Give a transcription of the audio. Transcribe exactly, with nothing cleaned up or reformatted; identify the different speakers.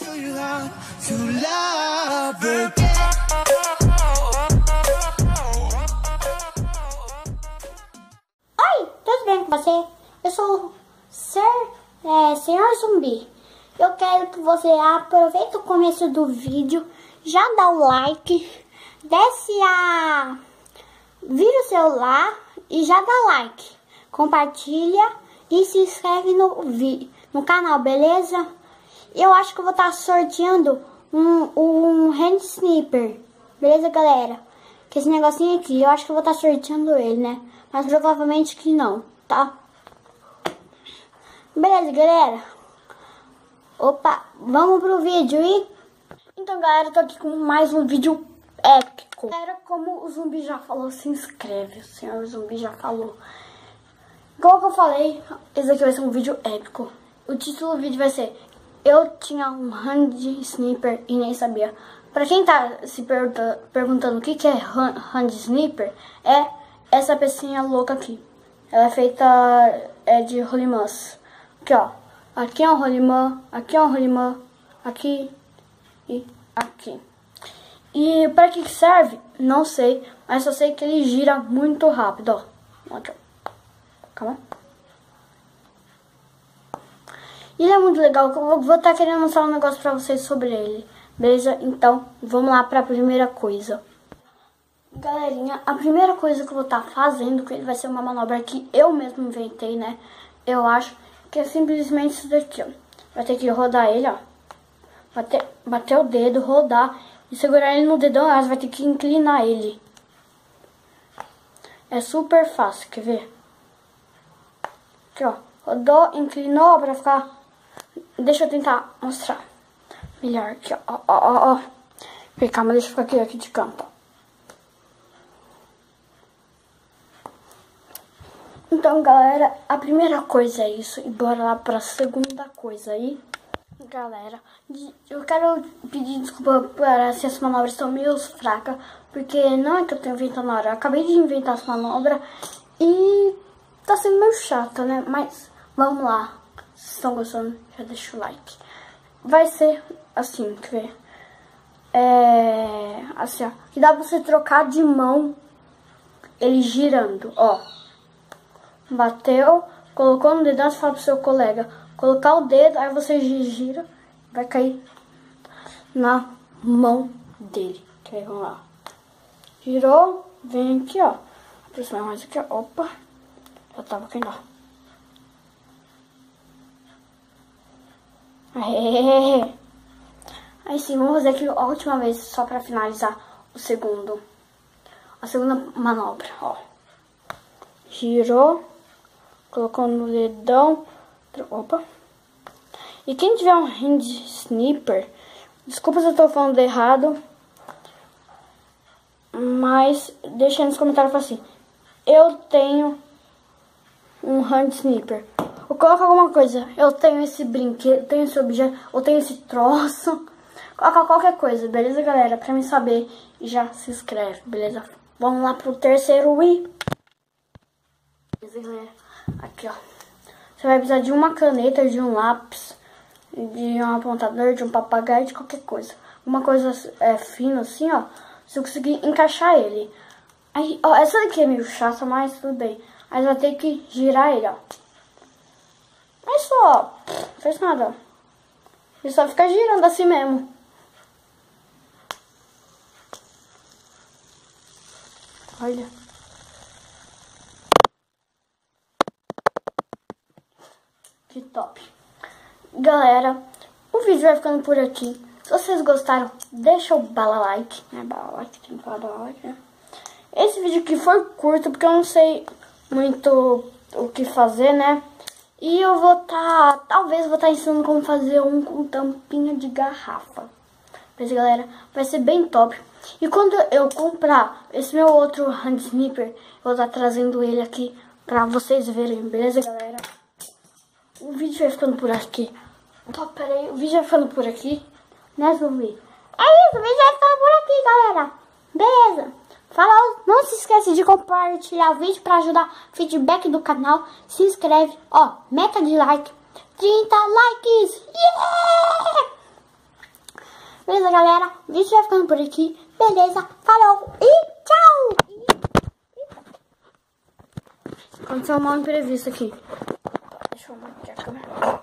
Speaker 1: Oi, tudo bem com você? Eu sou o Ser, é, Senhor Zumbi. Eu quero que você aproveite o começo do vídeo, já dá o like, desce a... vira o celular e já dá like. Compartilha e se inscreve no, no canal, beleza? Eu acho que eu vou estar sorteando um, um hand sniper, beleza, galera? Que esse negocinho aqui, eu acho que eu vou estar sorteando ele, né? Mas provavelmente que não, tá? Beleza, galera? Opa, vamos pro vídeo e... Então, galera, eu tô aqui com mais um vídeo épico. Galera, como o Zumbi já falou, se inscreve. O senhor Zumbi já falou. Igual que eu falei, esse aqui vai ser um vídeo épico. O título do vídeo vai ser... Eu tinha um hand sniper e nem sabia. Pra quem tá se pergunta, perguntando o que, que é hand sniper, é essa pecinha louca aqui. Ela é feita é de rolimãs. Aqui, ó. Aqui é um rolimã, aqui é um rolimã, aqui e aqui. E pra que serve? Não sei, mas só sei que ele gira muito rápido, ó. Aqui, ó. Calma. Ele é muito legal, eu vou estar querendo mostrar um negócio pra vocês sobre ele, beleza? Então, vamos lá pra primeira coisa. Galerinha, a primeira coisa que eu vou estar fazendo, que vai ser uma manobra que eu mesmo inventei, né? Eu acho que é simplesmente isso daqui, ó. Vai ter que rodar ele, ó. Bater, bater o dedo, rodar e segurar ele no dedão, mas vai ter que inclinar ele. É super fácil, quer ver? Aqui, ó. Rodou, inclinou pra ficar... Deixa eu tentar mostrar melhor aqui, ó, ó, ó, ó. Calma, deixa eu ficar aqui, aqui de canto, ó. Então, galera, a primeira coisa é isso. E bora lá pra segunda coisa aí. Galera, eu quero pedir desculpa para se as manobras estão meio fracas. Porque não é que eu tenho inventado na hora. Eu acabei de inventar essa manobra e tá sendo meio chata, né? Mas vamos lá. Se estão gostando, já deixa o like. Vai ser assim, quer ver? É... Assim, ó. Que dá pra você trocar de mão ele girando, ó. Bateu, colocou no dedão, você fala pro seu colega colocar o dedo, aí você gira, vai cair na mão dele. Ok, vamos lá. Girou, vem aqui, ó. Aproximar mais aqui, ó. Opa, já tava caindo, ó. Aê. Aí sim, vamos fazer aqui a última vez, só pra finalizar o segundo. A segunda manobra, ó. Girou. Colocou no dedão. Opa. E quem tiver um hand sniper, desculpa se eu tô falando errado, mas deixa aí nos comentários assim: eu tenho um hand sniper. Ou coloca alguma coisa. Eu tenho esse brinquedo, tenho esse objeto, ou tenho esse troço. Coloca qualquer coisa, beleza, galera? Pra mim saber e já se inscreve, beleza? Vamos lá pro terceiro e... Beleza, galera? Aqui, ó. Você vai precisar de uma caneta, de um lápis, de um apontador, de um papagaio, de qualquer coisa. Uma coisa é, fina assim, ó. Se eu conseguir encaixar ele. Aí, ó, essa daqui é meio chata, mas tudo bem. Aí vai ter que girar ele, ó. Mas só, ó. Não fez nada, ó. Ele só fica girando assim mesmo. Olha. Que top. Galera, o vídeo vai ficando por aqui. Se vocês gostaram, deixa o bala like, né? Bala like, tem que falar bala like, né? Esse vídeo aqui foi curto, porque eu não sei muito o que fazer, né? E eu vou tá, talvez vou estar tá ensinando como fazer um com tampinha de garrafa. Mas, galera, vai ser bem top. E quando eu comprar esse meu outro hand sniper, eu vou estar tá trazendo ele aqui pra vocês verem, beleza, galera? O vídeo vai ficando por aqui. Então, pera aí, o vídeo vai ficando por aqui, né, Zumbi? É isso, o vídeo vai ficando por aqui, galera. Beleza? Falou, não se esquece de compartilhar o vídeo para ajudar o feedback do canal. Se inscreve, ó, meta de like, trinta likes. Yeah! Beleza, galera? O vídeo vai ficando por aqui. Beleza? Falou e tchau! Aconteceu um mal imprevisto aqui. Deixa eu arrumar aqui a câmera.